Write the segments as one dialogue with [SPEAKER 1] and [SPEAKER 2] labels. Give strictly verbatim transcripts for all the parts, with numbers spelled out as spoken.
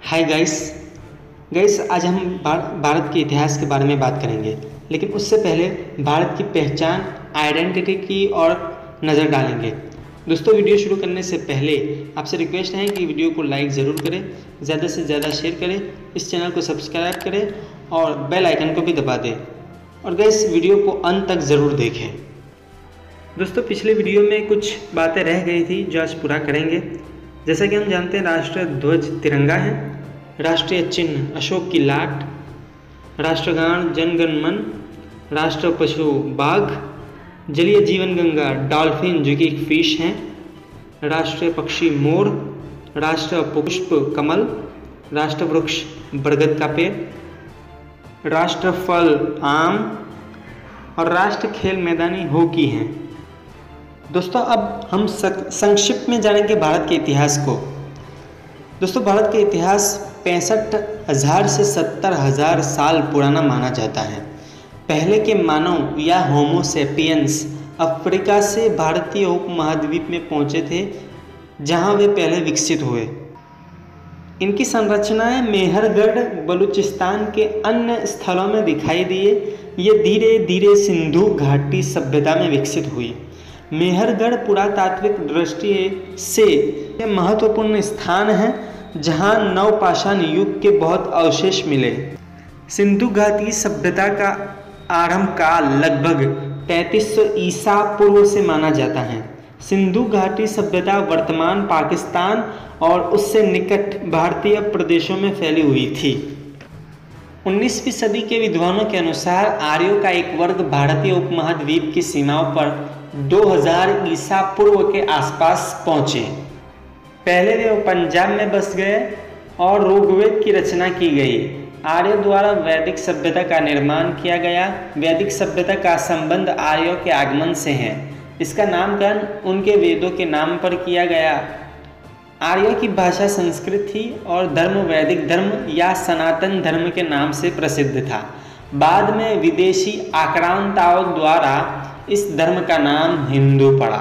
[SPEAKER 1] Hi guys guys आज हम भारत के इतिहास के बारे में बात करेंगे, लेकिन उससे पहले भारत की पहचान, आइडेंटिटी की और नज़र डालेंगे। दोस्तों, वीडियो शुरू करने से पहले आपसे रिक्वेस्ट है कि वीडियो को लाइक ज़रूर करें, ज़्यादा से ज़्यादा शेयर करें, इस चैनल को सब्सक्राइब करें और बेल आइकन को भी दबा दें। और गाइस, वीडियो को अंत तक ज़रूर देखें। दोस्तों, पिछले वीडियो में कुछ बातें रह गई थी जो आज पूरा करेंगे। जैसा कि हम जानते हैं, राष्ट्रीय ध्वज तिरंगा है, राष्ट्रीय चिन्ह अशोक की लाट, राष्ट्रगान जन गण मन, राष्ट्र पशु बाघ, जलीय जीवन गंगा डॉल्फिन जो कि एक फिश है, राष्ट्रीय पक्षी मोर, राष्ट्र पुष्प कमल, राष्ट्र वृक्ष बरगद का पेड़, राष्ट्र फल आम और राष्ट्र खेल मैदानी हॉकी हैं। दोस्तों, अब हम संक्षिप्त में जानेंगे भारत के इतिहास को। दोस्तों, भारत का इतिहास पैंसठ हज़ार से सत्तर हज़ार साल पुराना माना जाता है। पहले के मानव या होमो सेपियंस अफ्रीका से भारतीय उपमहाद्वीप में पहुंचे थे, जहां वे पहले विकसित हुए। इनकी संरचनाएं मेहरगढ़ बलूचिस्तान के अन्य स्थलों में दिखाई दिए। ये धीरे धीरे सिंधु घाटी सभ्यता में विकसित हुई। मेहरगढ़ पुरातात्विक दृष्टि से महत्वपूर्ण स्थान है, जहां नवपाषाण युग के बहुत अवशेष मिले। सिंधु घाटी सभ्यता का आरंभ काल लगभग पैंतीस सौ ईसा पूर्व से माना जाता है। सिंधु घाटी सभ्यता वर्तमान पाकिस्तान और उससे निकट भारतीय प्रदेशों में फैली हुई थी। उन्नीसवीं सदी के विद्वानों के अनुसार आर्यों का एक वर्ग भारतीय उपमहाद्वीप की सीमाओं पर दो हज़ार ईसा पूर्व के आसपास पहुंचे। पहले वे पंजाब में बस गए और ऋग्वेद की रचना की गई। आर्यों द्वारा वैदिक सभ्यता का निर्माण किया गया। वैदिक सभ्यता का संबंध आर्यों के आगमन से है। इसका नामकरण उनके वेदों के नाम पर किया गया। आर्यों की भाषा संस्कृत थी और धर्म वैदिक धर्म या सनातन धर्म के नाम से प्रसिद्ध था। बाद में विदेशी आक्रांताओं द्वारा इस धर्म का नाम हिंदू पड़ा।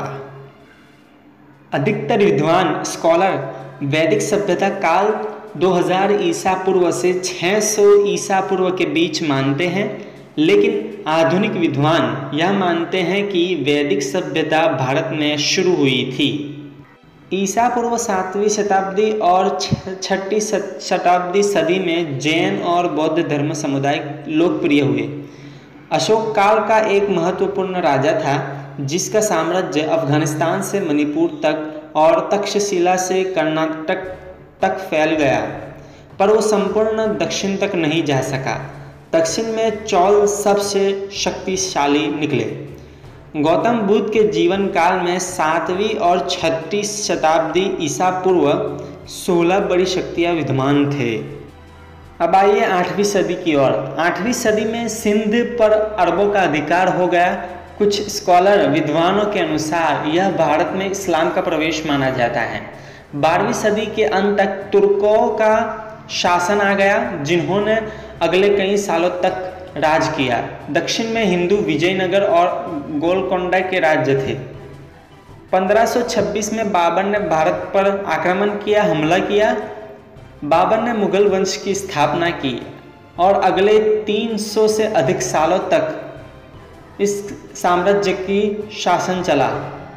[SPEAKER 1] अधिकतर विद्वान स्कॉलर वैदिक सभ्यता काल दो हज़ार ईसा पूर्व से छह सौ ईसा पूर्व के बीच मानते हैं, लेकिन आधुनिक विद्वान यह मानते हैं कि वैदिक सभ्यता भारत में शुरू हुई थी। ईसा पूर्व सातवीं शताब्दी और छठी शताब्दी सदी में जैन और बौद्ध धर्म समुदाय लोकप्रिय हुए। अशोक काल का एक महत्वपूर्ण राजा था, जिसका साम्राज्य अफगानिस्तान से मणिपुर तक और तक्षशिला से कर्नाटक तक फैल गया, पर वो संपूर्ण दक्षिण तक नहीं जा सका। दक्षिण में चौल सबसे शक्तिशाली निकले। गौतम बुद्ध के जीवन काल में सातवीं और छठी शताब्दी ईसा पूर्व सोलह बड़ी शक्तियाँ विद्यमान थे। अब आइए आठवीं सदी की ओर। आठवीं सदी में सिंध पर अरबों का अधिकार हो गया। कुछ स्कॉलर विद्वानों के अनुसार यह भारत में इस्लाम का प्रवेश माना जाता है। बारहवीं सदी के अंत तक तुर्कों का शासन आ गया, जिन्होंने अगले कई सालों तक राज किया। दक्षिण में हिंदू विजयनगर और गोलकोंडा के राज्य थे। पंद्रह सौ छब्बीस में बाबर ने भारत पर आक्रमण किया, हमला किया। बाबर ने मुगल वंश की स्थापना की और अगले तीन सौ से अधिक सालों तक इस साम्राज्य की शासन चला।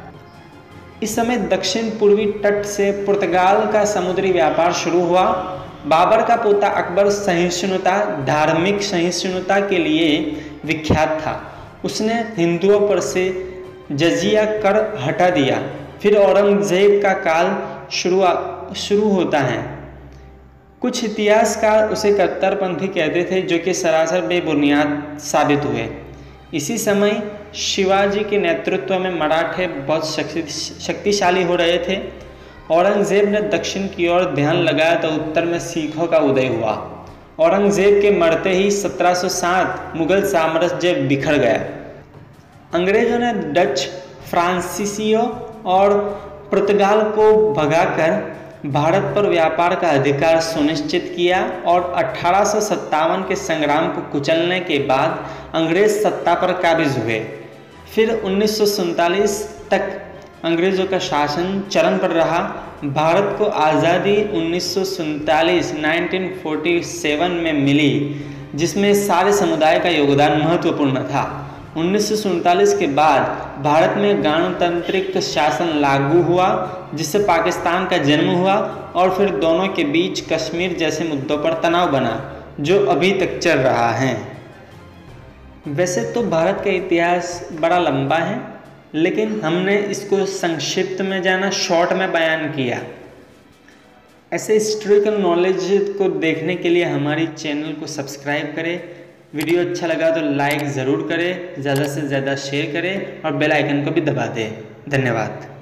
[SPEAKER 1] इस समय दक्षिण पूर्वी तट से पुर्तगाल का समुद्री व्यापार शुरू हुआ। बाबर का पोता अकबर सहिष्णुता, धार्मिक सहिष्णुता के लिए विख्यात था। उसने हिंदुओं पर से जजिया कर हटा दिया। फिर औरंगजेब का काल शुरू शुरू होता है। कुछ इतिहासकार उसे कट्टरपंथी कहते थे, जो कि सरासर बेबुनियाद साबित हुए। इसी समय शिवाजी के नेतृत्व में मराठे बहुत शक्तिशाली हो रहे थे। औरंगजेब ने दक्षिण की ओर ध्यान लगाया तो उत्तर में सिखों का उदय हुआ। औरंगजेब के मरते ही सत्रह सौ सात मुगल साम्राज्य बिखर गया। अंग्रेजों ने डच, फ्रांसीसियों और पुर्तगाल को भगाकर भारत पर व्यापार का अधिकार सुनिश्चित किया और अठारह सौ सत्तावन के संग्राम को कुचलने के बाद अंग्रेज सत्ता पर काबिज हुए। फिर उन्नीस सौ सैंतालीस तक अंग्रेजों का शासन चरण पर रहा। भारत को आज़ादी उन्नीस सौ सैंतालीस उन्नीस सौ सैंतालीस में मिली, जिसमें सारे समुदाय का योगदान महत्वपूर्ण था। उन्नीस सौ सैंतालीस के बाद भारत में गणतांत्रिक शासन लागू हुआ, जिससे पाकिस्तान का जन्म हुआ और फिर दोनों के बीच कश्मीर जैसे मुद्दों पर तनाव बना, जो अभी तक चल रहा है। वैसे तो भारत का इतिहास बड़ा लंबा है, लेकिन हमने इसको संक्षिप्त में जाना, शॉर्ट में बयान किया। ऐसे हिस्ट्रिकल नॉलेज को देखने के लिए हमारी चैनल को सब्सक्राइब करें। वीडियो अच्छा लगा तो लाइक ज़रूर करें, ज़्यादा से ज़्यादा शेयर करें और बेल आइकन को भी दबा दें। धन्यवाद।